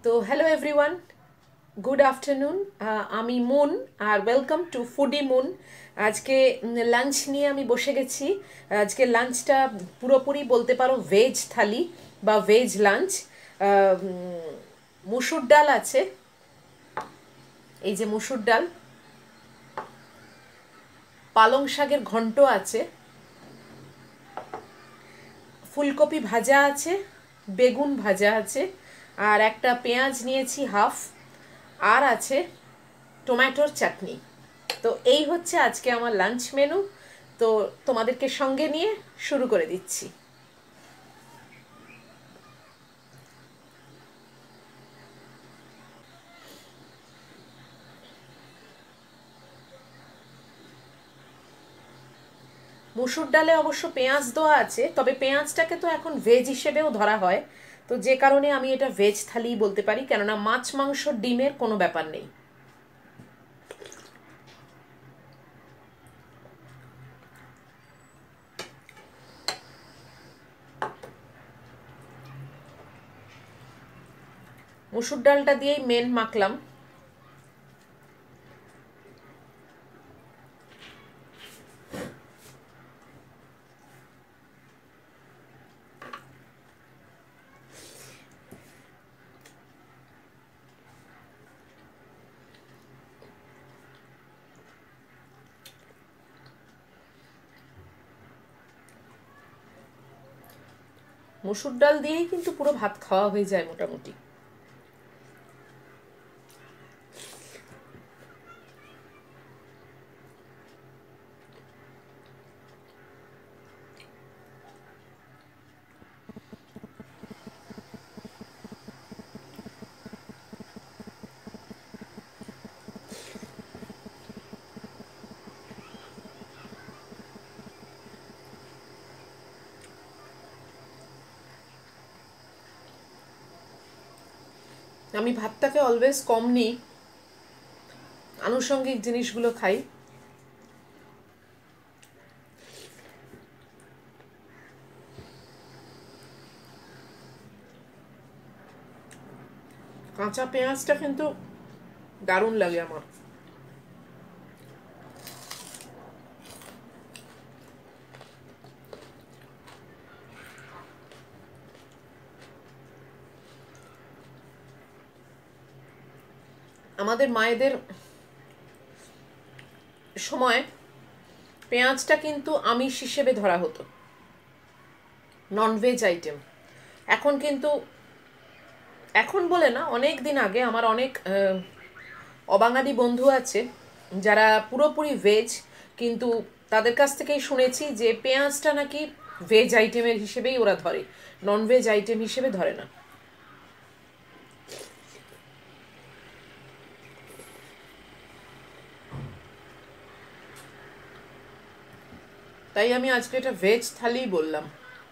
তো hello everyone, good afternoon. আমি মুন, আর ওয়েলকাম টু ফুডি মুন। আজকে লাঞ্চ নিয়ে আমি বসে গেছি। আজকে লাঞ্চটা পুরোপুরি বলতে পারো ভেজ থালি বা ভেজ লাঞ্চ। মুসুর ডাল আছে, এই যে মুসুর ডাল, পালং শাকের ঘন্ট আছে, ফুলকপি ভাজা আছে, বেগুন ভাজা আছে, আর একটা পেঁয়াজ নিয়েছি হাফ, আর আছে টমেটোর চাটনি। তো এই হচ্ছে আজকে আমার লাঞ্চ মেনু। তো তোমাদেরকে সঙ্গে নিয়ে শুরু করে দিচ্ছি। মুসুর ডালে অবশ্য পেঁয়াজ দেওয়া আছে, তবে পেঁয়াজটাকে তো এখন ভেজ হিসেবেও ধরা হয়। তো যে কারণে আমি এটা ভেজ থালিই বলতে পারি, কেননা মাছ মাংস ডিমের কোনো ব্যাপার নেই। মুসুর ডালটা দিয়েই মেন মাখলাম। মুসুর ডাল দিয়েই কিন্তু পুরো ভাত খাওয়া হয়ে যায় মোটামুটি। আমি ভাতটাকে অলওয়েজ কম নিই, আনুষঙ্গিক জিনিসগুলো খাই। কাঁচা পেঁয়াজটা কিন্তু দারুণ লাগে আমার। আমাদের মায়েদের সময় পেঁয়াজটা কিন্তু আমিষ হিসেবে ধরা হতো, ননভেজ আইটেম। এখন কিন্তু, এখন বলে না, অনেক দিন আগে আমার অনেক অবাঙালি বন্ধু আছে যারা পুরোপুরি ভেজ, কিন্তু তাদের কাছ থেকেই শুনেছি যে পেঁয়াজটা নাকি ভেজ আইটেমের হিসেবেই ওরা ধরে, ননভেজ আইটেম হিসেবে ধরে না। তাই আমি আজকে এটা ভেজ থালি বললাম।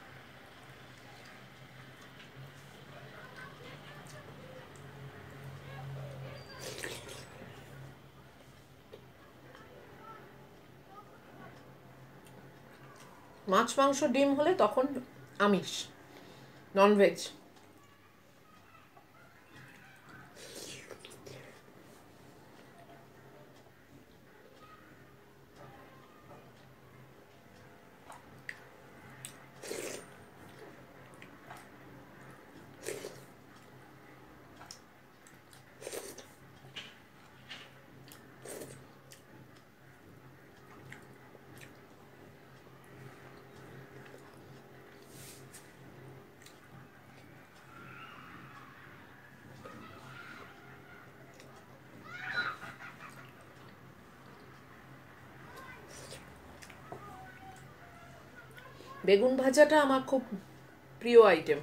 মাছ মাংস ডিম হলে তখন আমিষ, ননভেজ। বেগুন ভাজাটা আমার খুব প্রিয় আইটেম।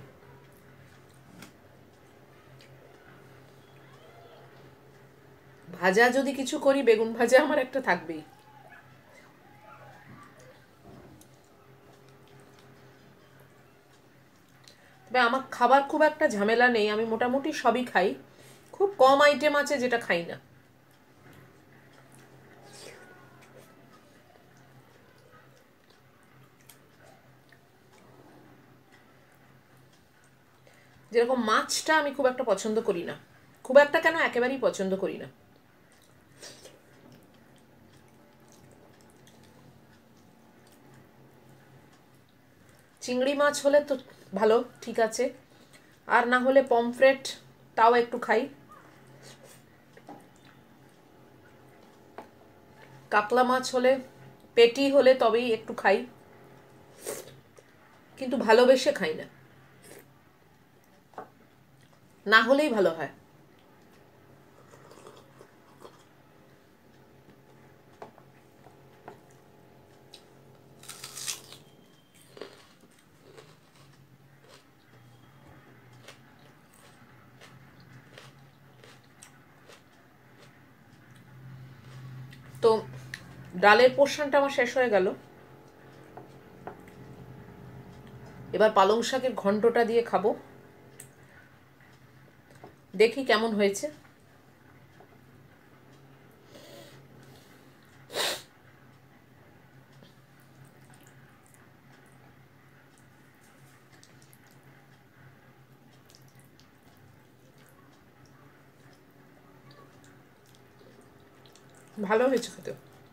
ভাজা যদি কিছু করি, বেগুন ভাজা আমার একটা থাকবেই। তবে আমার খাবার খুব একটা ঝামেলা নেই, আমি মোটামুটি সবই খাই। খুব কম আইটেম আছে যেটা খাই না। যেরকম মাছটা আমি খুব একটা পছন্দ করি না, খুব একটা কেন, একেবারেই পছন্দ করি না। চিংড়ি মাছ হলে তো ভালো, ঠিক আছে, আর না হলে পমফ্রেট, তাও একটু খাই। কাতলা মাছ হলে, পেটি হলে তবেই একটু খাই, কিন্তু ভালোবেসে খাই না, না হলেই ভালো হয়। তো ডালের পোর্শনটা আমার শেষ হয়ে গেল, এবার পালং শাকের ঘন্টটা দিয়ে খাবো, দেখি কেমন হয়েছে। ভালো হয়েছে খেতে।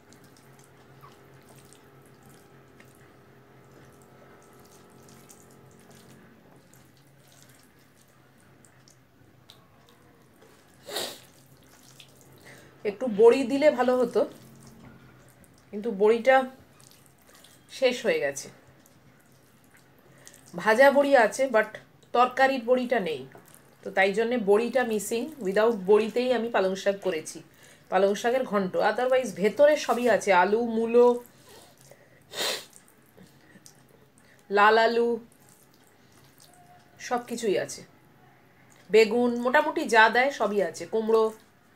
একটু বড়ি দিলে ভালো হতো, কিন্তু বড়িটা শেষ হয়ে গেছে। ভাজা বড়ি আছে, বাট তরকারির বড়িটা নেই, তো তাই জন্যে বড়িটা মিসিং। উইদাউট বড়িতেই আমি পালং শাক করেছি, পালং শাকের ঘন্ট। আদারওয়াইজ ভেতরে সবই আছে, আলু, মূলো, লাল আলু, সব কিছুই আছে, বেগুন, মোটামুটি যা দেয় সবই আছে, কুমড়ো।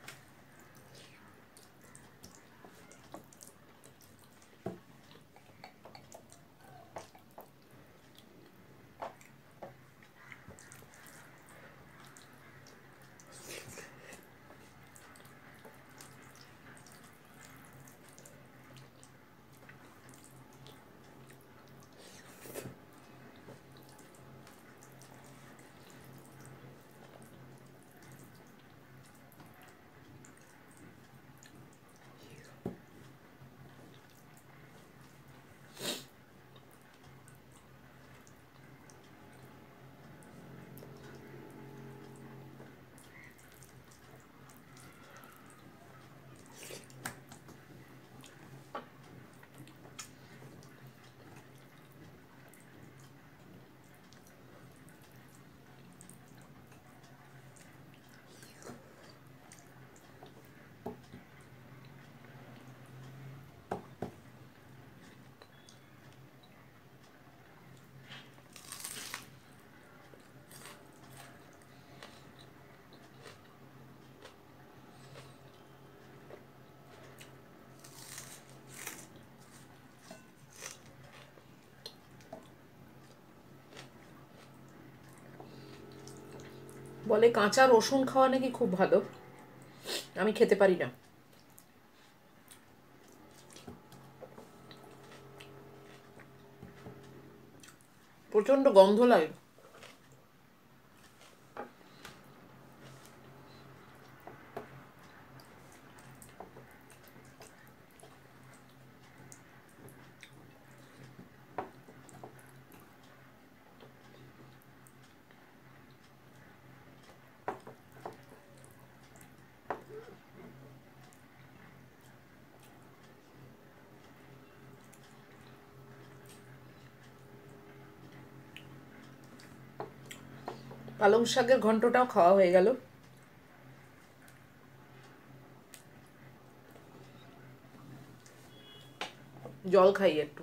বলে কাঁচা রসুন খাওয়া নাকি খুব ভালো, আমি খেতে পারি না, প্রচন্ড গন্ধ লাগে। পালং শাকের ঘন্টটাও খাওয়া হয়ে গেল। জল খাই একটু।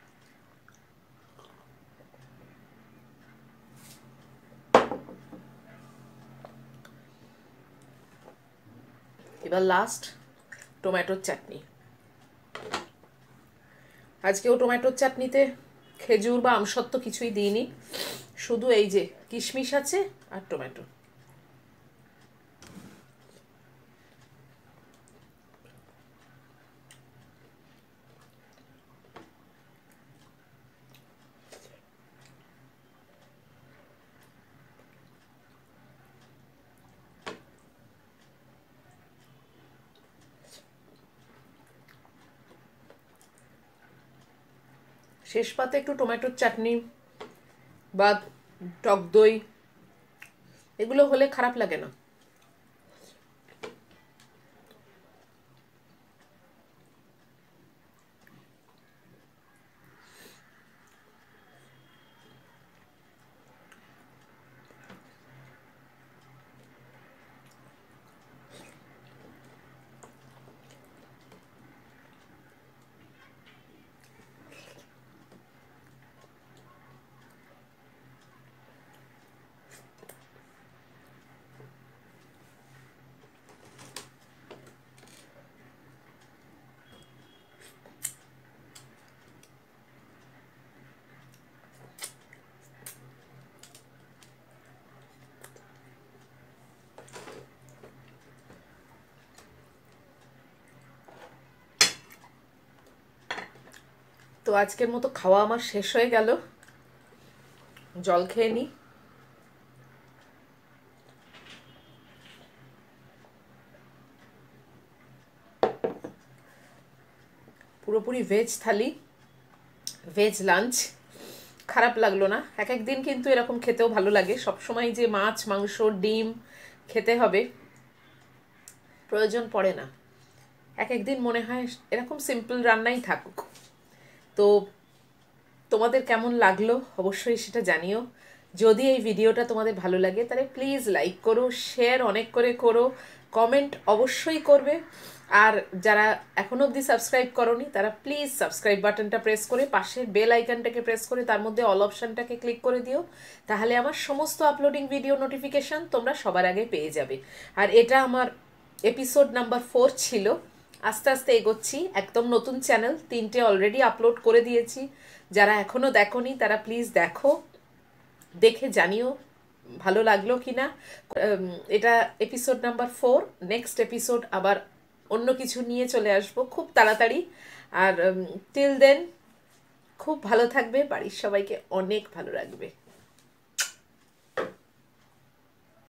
এবার লাস্ট টমেটোর চাটনি। আজকেও টমেটোর চাটনিতে খেজুর বা আমসত্ত্ব কিছুই দিইনি, শুধু এই যে কিশমিশ আছে আর টমেটো। শেষ পাতে একটু টমেটোর চাটনি বা টক দই এগুলো হলে খারাপ লাগে না। তো আজকের মতো খাওয়া আমার শেষ হয়ে গেল, জল খেয়ে নিই। পুরোপুরি ভেজ থালি, ভেজ লাঞ্চ, খারাপ লাগলো না। এক এক দিন কিন্তু এরকম খেতেও ভালো লাগে, সবসময় যে মাছ মাংস ডিম খেতে হবে প্রয়োজন পড়ে না। এক এক দিন মনে হয় এরকম সিম্পল রান্নাই থাকুক। তো তোমাদের কেমন লাগলো অবশ্যই সেটা জানিও। যদি এই ভিডিওটা তোমাদের ভালো লাগে তাহলে প্লিজ লাইক করো, শেয়ার অনেক করে করো, কমেন্ট অবশ্যই করবে। আর যারা এখনো অবধি সাবস্ক্রাইব করোনি তারা প্লিজ সাবস্ক্রাইব বাটনটা প্রেস করে পাশের বেল আইকনটাকে প্রেস করে তার মধ্যে অল অপশানটাকে ক্লিক করে দিও, তাহলে আমার সমস্ত আপলোডিং ভিডিও নোটিফিকেশান তোমরা সবার আগে পেয়ে যাবে। আর এটা আমার এপিসোড নাম্বার 4 ছিল। আস্তে আস্তে এগোচ্ছি, একদম নতুন চ্যানেল, 3টে অলরেডি আপলোড করে দিয়েছি। যারা এখনও দেখোনি তারা প্লিজ দেখো, দেখে জানিও ভালো লাগলো কি না। এটা এপিসোড নাম্বার 4, নেক্সট এপিসোড আবার অন্য কিছু নিয়ে চলে আসবো খুব তাড়াতাড়ি। আর টিল দেন খুব ভালো থাকবে, বাড়ির সবাইকে অনেক ভালো রাখবে।